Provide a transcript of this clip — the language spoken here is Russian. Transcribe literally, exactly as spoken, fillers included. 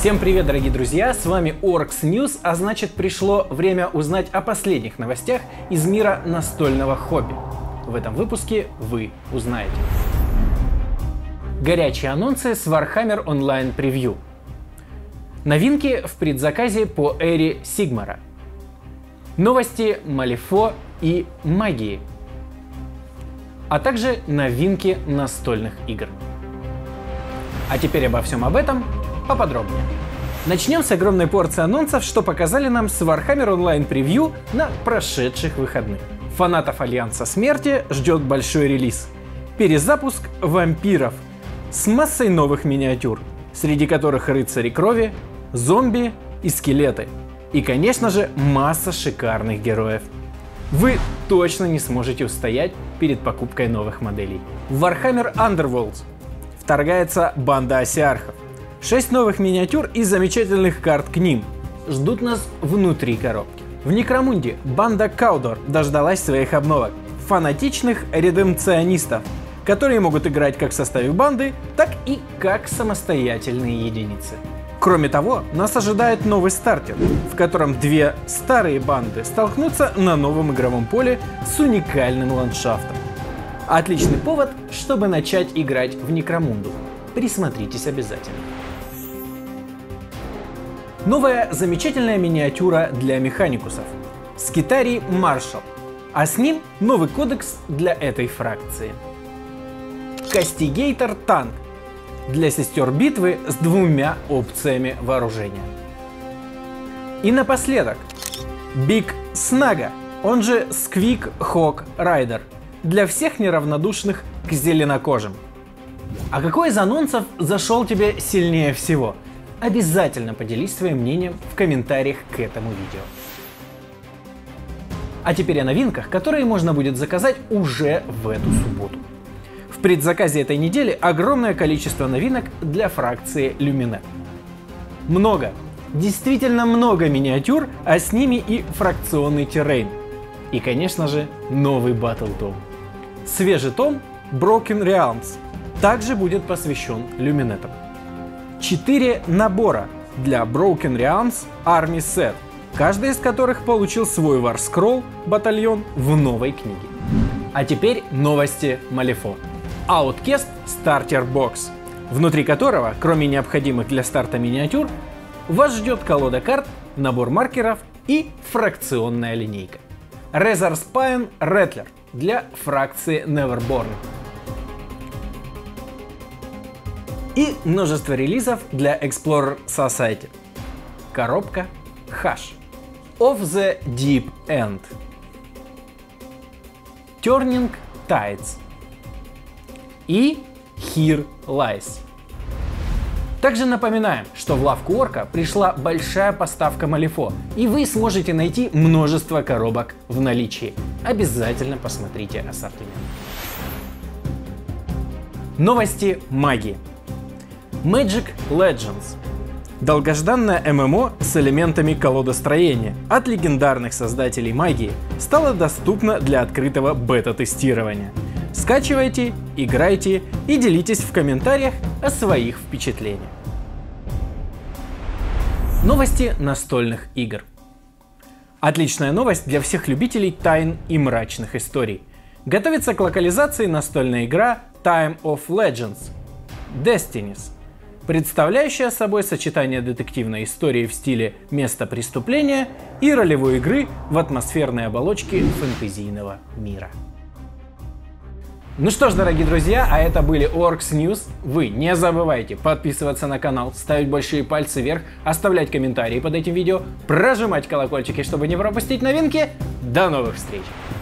Всем привет, дорогие друзья, с вами Orcs News, а значит пришло время узнать о последних новостях из мира настольного хобби. В этом выпуске вы узнаете. Горячие анонсы с Warhammer Online Preview. Новинки в предзаказе по эре Сигмара. Новости Малифо и магии. А также новинки настольных игр. А теперь обо всем об этом поподробнее. Начнем с огромной порции анонсов, что показали нам с Warhammer Online Preview на прошедших выходных. Фанатов Альянса Смерти ждет большой релиз. Перезапуск вампиров с массой новых миниатюр, среди которых рыцари крови, зомби и скелеты. И, конечно же, масса шикарных героев. Вы точно не сможете устоять перед покупкой новых моделей. В Warhammer Underworlds вторгается банда осиархов. шесть новых миниатюр и замечательных карт к ним ждут нас внутри коробки. В Некромунде банда Каудор дождалась своих обновок. Фанатичных редемпционистов, которые могут играть как в составе банды, так и как самостоятельные единицы. Кроме того, нас ожидает новый стартер, в котором две старые банды столкнутся на новом игровом поле с уникальным ландшафтом. Отличный повод, чтобы начать играть в Некромунду. Присмотритесь обязательно. Новая замечательная миниатюра для механикусов. Скитарий Маршал. А с ним новый кодекс для этой фракции. Кастигейтор Танк. Для сестер битвы с двумя опциями вооружения. И напоследок. Биг Снага, он же Сквик Хок Райдер. Для всех неравнодушных к зеленокожим. А какой из анонсов зашел тебе сильнее всего? Обязательно поделись своим мнением в комментариях к этому видео. А теперь о новинках, которые можно будет заказать уже в эту субботу. В предзаказе этой недели огромное количество новинок для фракции Люминет. Много, действительно много миниатюр, а с ними и фракционный террейн. И, конечно же, новый батл том. Свежий том Broken Realms также будет посвящен Люминетам. Четыре набора для Broken Realms Army Set, каждый из которых получил свой War Scroll батальон в новой книге. А теперь новости Малифо. Outcast Starter Box, внутри которого, кроме необходимых для старта миниатюр, вас ждет колода карт, набор маркеров и фракционная линейка. Razor Spine Rattler для фракции Neverborn. И множество релизов для Explorer Society. Коробка Hush. Of the Deep End. Turning Tides. И Here Lies. Также напоминаем, что в лавку Орка пришла большая поставка Малифо, и вы сможете найти множество коробок в наличии. Обязательно посмотрите ассортимент. Новости магии. Magic Legends. Долгожданное эм эм о с элементами колодостроения от легендарных создателей магии стало доступно для открытого бета-тестирования. Скачивайте, играйте и делитесь в комментариях о своих впечатлениях. Новости настольных игр. Отличная новость для всех любителей тайн и мрачных историй. Готовится к локализации настольная игра Time of Legends Destinies, представляющая собой сочетание детективной истории в стиле места преступления и ролевой игры в атмосферной оболочке фэнтезийного мира. Ну что ж, дорогие друзья, а это были Orcs News. Вы не забывайте подписываться на канал, ставить большие пальцы вверх, оставлять комментарии под этим видео, прожимать колокольчики, чтобы не пропустить новинки. До новых встреч!